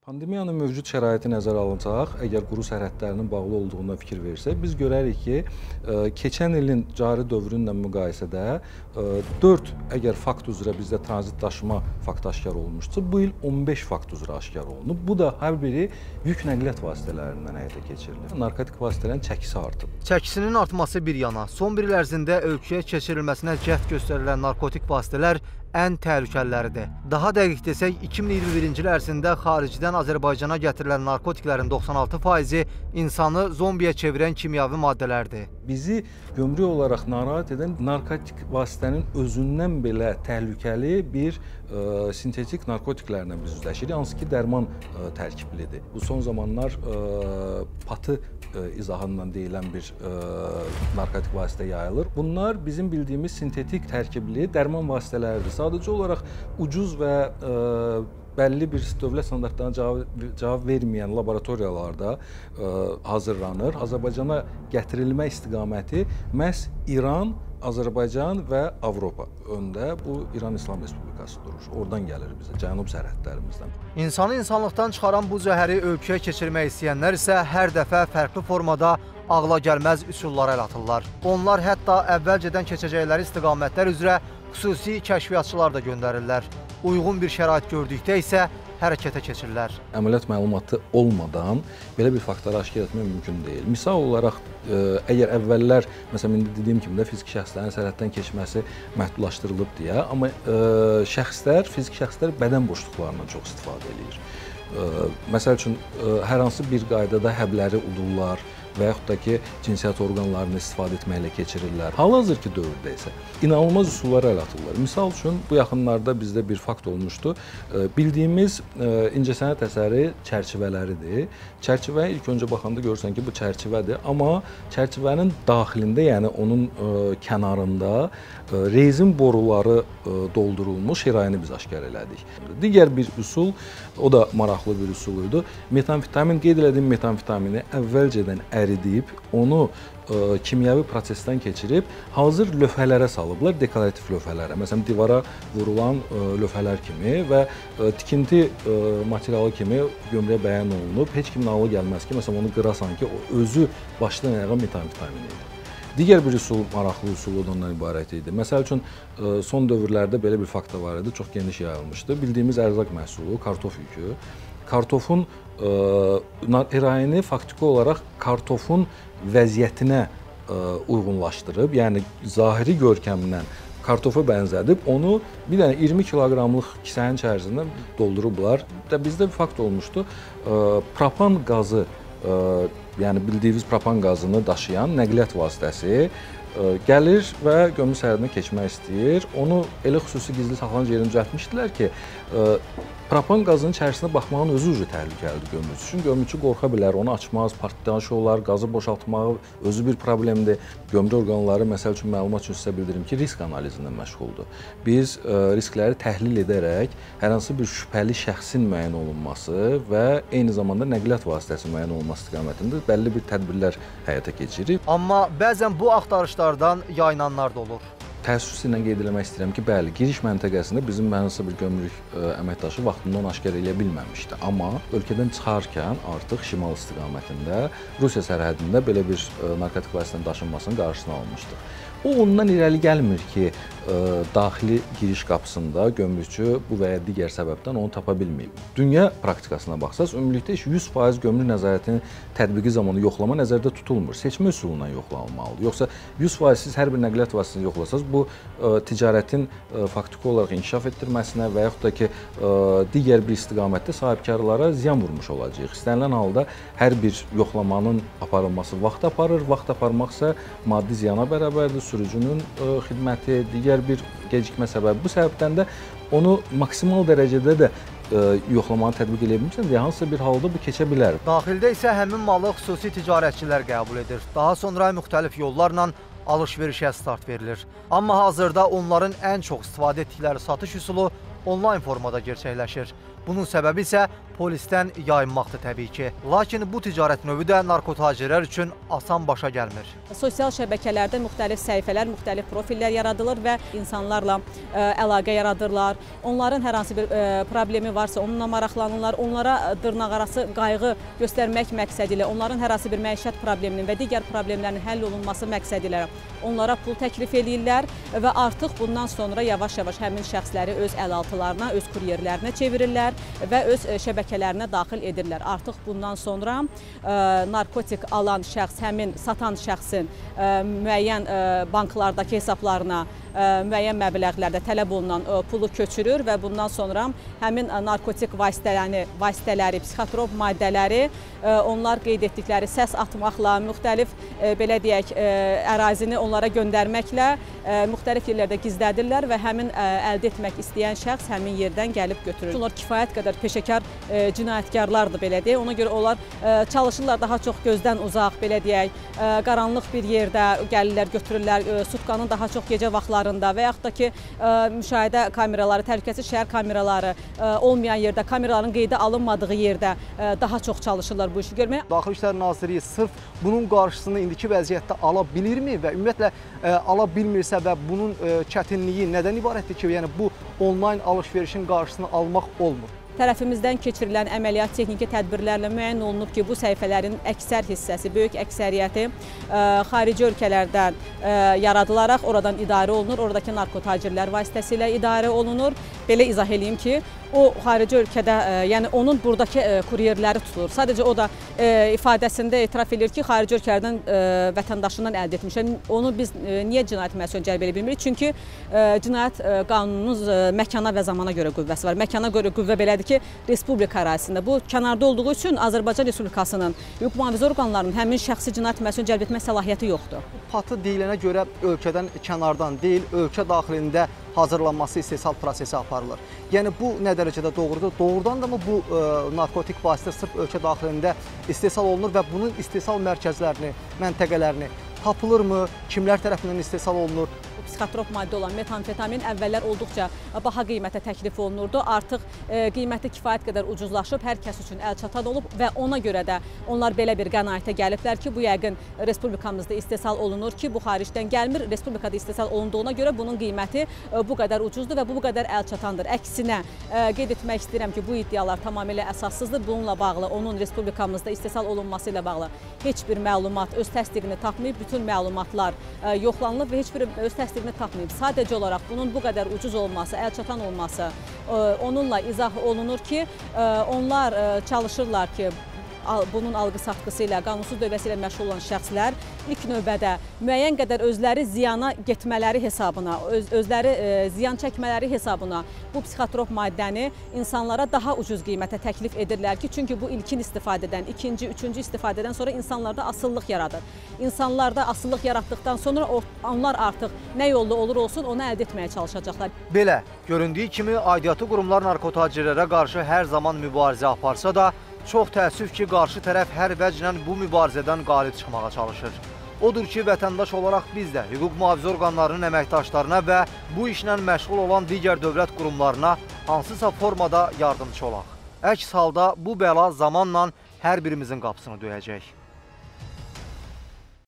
Pandemiyanın mövcud şəraiti nəzərə alınsaq, əgər quru sərhədlərinin bağlı olduğuna fikir versək, biz görərik ki, keçən ilin cari dövrünlə müqayisədə 4 əgər fakt üzrə bizdə tranzit daşıma faktı aşkar olunmuşsa, bu il 15 fakt üzrə aşkar olunub. Bu da hər biri yük nəqliyyat vasitələrindən həyata keçirilir. Narkotik vasitələrin çəkisi artıb. Çəkisinin artması bir yana, son bir il ərzində ölkəyə keçirilməsinə cəhd göstərilən narkotik vasitələr ən təhlükəliləridir. Daha dəqiq desək, 2021-ci il ərzində xaricdən Azərbaycana gətirilən narkotiklərin 96%-i insanı zombiyə çevirən kimyəvi maddələrdir. Bizi gömrük olaraq narahat edən narkotik vasitənin özündən belə təhlükəli bir sintetik narkotiklərlə biz üzləşirik, hansı ki dərman tərkiblidir. Bu son zamanlar patı izahından deyilən bir narkotik vasitə yayılır. Bunlar bizim bildiyimiz sintetik tərkibli dərman vasitələridir. Sadəcə olaraq ucuz və bəlli bir dövlət standartlarına cavab verməyən laboratoriyalarda hazırlanır. Azərbaycana gətirilmə istiqaməti məhz İran, Azərbaycan və Avropa öndə bu İran İslam Respublikası durur. Oradan gəlir bizə, cənub sərhədlərimizdən. İnsanı insanlıqdan çıxaran bu zəhəri ölkəyə keçirmək istəyənlər isə hər dəfə fərqli formada ağla gəlməz üsullara əl atırlar. Onlar hətta əvvəlcədən keçəcəkləri istiqamətlər üzrə xüsusi kəşfiyyatçılar da göndərirlər. Uyğun bir şərait gördükdə isə hərəkətə keçirlər. Əməliyyat məlumatı olmadan belə bir faktları aşkar etmək mümkün deyil. Misal olaraq, əgər əvvəllər, məsələn, indi dediyim kimi də fiziki şəxslərin sərhəddən keçməsi məhdudlaşdırılıb deyə, amma fiziki şəxslər bədən boşluqlarından çox istifadə edir. Məsəl üçün, hər hansı bir qaydada həbləri udurlar və yaxud da ki, cinsiyyət orqanlarını istifadə etməklə keçirirlər. Hal-hazırki dövrdə isə inanılmaz üsullara əl atırlar. Misal üçün, bu yaxınlarda bizdə bir fakt olmuşdu. Bildiyimiz incəsənət əsəri çərçivələridir. Çərçivəyə ilk öncə baxanda görürsən ki, bu çərçivədir, amma çərçivənin daxilində, yəni onun kənarında rezin boruları doldurulmuş şirayini biz aşkar elədik. Digər bir üsul, o da maraqlı bir üsul idi. Metamfetamin, qeyd elədiyim metamfetamini əvvəlcədən əridib, onu kimyəvi prosesdən keçirib, hazır lövhələrə salıblar, dekorativ lövhələrə. Məsələn, divara vurulan lövhələr kimi və tikinti materialı kimi gömrəyə bəyan olunub. Heç kimin ağlı gəlməz ki, məsələn, onu qırasan ki, o özü başdan ayağa metamfetamin idi. Digər bir üsul, maraqlı üsul ondan ibarət idi. Məsəl üçün, son dövrlərdə belə bir fakta var idi, çox geniş yayılmışdı. Bildiyimiz ərzaq məhsulu, kartof yükü. Kartofun erayini faktiki olaraq kartofun vəziyyətinə uyğunlaşdırıb, yəni zahiri görkəmindən kartofa bənzədib, onu bir dənə 20 kiloqramlıq kisənin içərisində doldurublar. Bizdə bir fakt olmuşdu, propan qazı, yəni bildiyiniz propan qazını daşıyan nəqliyyat vasitəsi gəlir və gömrük sərhədinə keçmək istəyir. Onu elə xüsusi gizli saxlanıcı yerinə düzəltmişdilər ki, propan qazının içərisinə baxmağın özü təhlükəlidir gömrükçü üçün. Gömrükçü qorxa bilər, onu açmaz, partlayış olar, qazı boşaltmağı özü bir problemdir. Gömrük orqanları, məsəl üçün, məlumat üçün sizə bildirim ki, risk analizindən məşğuldur. Biz riskləri təhlil edərək hər hansı bir şübhəli şəxsin müəyyən olunması və eyni zamanda nəqliyyat vasitəsi müəyyən olunması istiqamətində bəlli bir tədbirlər həyata keçirir. Amma bəzən bu axtarışlardan yayınanlar da olur. Təəssüflə qeyd eləmək istəyirəm ki, bəli, giriş məntəqəsində bizim hansı bir gömrük əməkdaşı vaxtında onu aşkar eləyə bilməmişdi. Amma ölkədən çıxarkən artıq şimal istiqamətində Rusiya sərhədində belə bir narkotik vasitənin daşınmasının qarşısını almışdıq. O ondan irəli gəlmir ki, daxili giriş qapısında gömrükçü bu və ya digər səbəbdən onu tapa bilməyib. Dünya praktikasına baxsaq, ümumilikdə 100% gömrük nəzarətinin tətbiqi zamanı yoxlama nəzərdə tutulmur. Seçmə üsulundan yoxlanılmalıdır. Yoxsa 100% siz hər bir nəqliyyat vasitəsini yoxlasanız, bu ticarətin faktiki olaraq inkişaf etdirməsinə və yaxud da ki, digər bir istiqamətdə sahibkarlara ziyan vurmuş olacaq. İstənilən halda hər bir yoxlamanın aparılması vaxt aparır. Vaxt aparmaq isə maddi ziyana bərabərdir. Sürücünün xidməti, digər bir gecikmə səbəbi. Bu səbəbdən də onu maksimal dərəcədə də yoxlamanı tətbiq edə bilmirsən deyə hansısa bir halda bu keçə bilər. Daxildə isə həmin malı xüsusi ticarətçilər qəbul edir. Daha sonra müxtəlif yollarla alış-verişə start verilir. Amma hazırda onların ən çox istifadə etdikləri satış üsulu onlayn formada gerçəkləşir. Bunun səbəbi isə polisdən yayınmaqdır təbii ki. Lakin bu ticarət növü də narkotacirlər üçün asan başa gəlmir. Sosial şəbəkələrdə müxtəlif səhifələr, müxtəlif profillər yaradılır və insanlarla əlaqə yaradırlar. Onların hər hansı bir problemi varsa onunla maraqlanırlar. Onlara dırnaqarası qayğı göstərmək məqsədi ilə, onların hər hansı bir məişət probleminin və digər problemlərin həll olunması məqsədi ilə onlara pul təklif edirlər və artıq bundan sonra yavaş-yavaş həmin şəxsləri öz əlaltılarına, öz kuryerlərinə çevirirlər və öz şəbəkələrinə daxil edirlər. Artıq bundan sonra narkotik alan şəxs, həmin satan şəxsin müəyyən banklardakı hesablarına müəyyən məbləğlərdə tələb olunan pulu köçürür və bundan sonra həmin narkotik vasitələri, psixotrop maddələri onlar qeyd etdikləri səs atmaqla, müxtəlif belə deyək, ərazini onlara göndərməklə müxtəlif yerlərdə gizlədirlər və həmin əldə etmək istəyən şəxs həmin yerdən gəlib götürür. Onlar kifayət qədər peşəkar cinayətkarlardır, belə deyək. Ona görə onlar çalışırlar daha çox gözdən uzaq, belə deyək, qaranlıq bir yerdə gəlirlər, götürürlər, sutkanın daha çox gecə vaxtlarında və yaxud da ki, müşahidə kameraları, təhlükəsiz şəhər kameraları olmayan yerdə, kameraların qeydə alınmadığı yerdə daha çox çalışırlar bu işi görməyə. Daxili İşlər Nazirliyi sırf bunun qarşısını indiki vəziyyətdə ala bilirmi və ümumiyyətlə ala bilmirsə və bunun çətinliyi nədən ibarətdir ki, yəni bu onlayn alış-verişin qarşısını almaq olmur? Tərəfimizdən keçirilən əməliyyat texniki tədbirlərlə müəyyən olunub ki, bu səhifələrin əksər hissəsi, böyük əksəriyyəti xarici ölkələrdən yaradılaraq oradan idarə olunur, oradakı narkotacirlər vasitəsilə idarə olunur. Belə izah edeyim ki, o xarici ölkədə, yəni onun buradakı kuryerləri tutulur. Sadəcə o da ifadəsində etiraf edir ki, xarici ölkələrdən vətəndaşından əldə etmişəm. Onu biz niyə cinayət müəssisəsinə cəlb edə bilmirik? Çünki cinayət qanununun məkana və zamana görə qüvvəsi var. Məkana görə qüvvə belədir ki, respublika ərazisində. Bu kənarda olduğu üçün Azərbaycan Respublikasının hüquq mühafizə orqanlarının həmin şəxsi cinayət müəssisəsinə cəlb etmək səlahiyyəti yoxdur. Patı deyilənə görə ölkədən kənardan deyil, ölkə daxilində hazırlanması, istehsal prosesi aparılır. Yəni bu nə dərəcədə doğrudur? Doğrudan da mı bu narkotik vasitə sırf ölkə daxilində istehsal olunur və bunun istehsal mərkəzlərini, məntəqələrini tapılırmı? Kimlər tərəfindən istehsal olunur? Psixotrop maddə olan metamfetamin əvvəllər olduqca baha qiymətə təklif olunurdu. Artıq qiyməti kifayət qədər ucuzlaşıb, hər kəs üçün əlçatan olub və ona görə də onlar belə bir qənaətə gəliblər ki, bu yəqin respublikamızda istehsal olunur ki, bu xaricdən gəlmir. Respublikada istehsal olunduğuna görə bunun qiyməti bu qədər ucuzdur və bu qədər əlçatandır. Əksinə, qeyd etmək istəyirəm ki, bu iddialar tamamilə əsassızdır. Bununla bağlı, onun respublikamızda istehsal olunması ilə bağlı heç bir məlumat öz təsdiqini tapmayıb. Bütün məlumatlar yoxlanılıb və heç bir öz təsdiqini tapmayıb. Sadəcə olaraq bunun bu qədər ucuz olması, əlçatan olması onunla izah olunur ki, onlar çalışırlar ki, bunun alqı-satqısı ilə, qanunsuz dövləsi ilə məşğul olan şəxslər ilk növbədə müəyyən qədər özləri ziyana getmələri hesabına, özləri ziyan çəkmələri hesabına bu psixotrop maddəni insanlara daha ucuz qiymətə təklif edirlər ki, çünki bu ilkin istifadədən, ikinci, üçüncü istifadədən sonra insanlarda asıllıq yaradır. İnsanlarda asıllıq yaratdıqdan sonra onlar artıq nə yolla olur olsun onu əldə etməyə çalışacaqlar. Belə, göründüyü kimi aidiyyatı qurumlar narkotacirlərə qarşı hər zaman mübarizə aparsa da, çox təəssüf ki, qarşı tərəf hər vəclə bu mübarizədən qalib çıxmağa çalışır. Odur ki, vətəndaş olaraq biz də hüquq mühafizə orqanlarının əməkdaşlarına və bu işlə məşğul olan digər dövlət qurumlarına hansısa formada yardımçı olaq. Əks halda bu bəla zamanla hər birimizin qapısını döyəcək.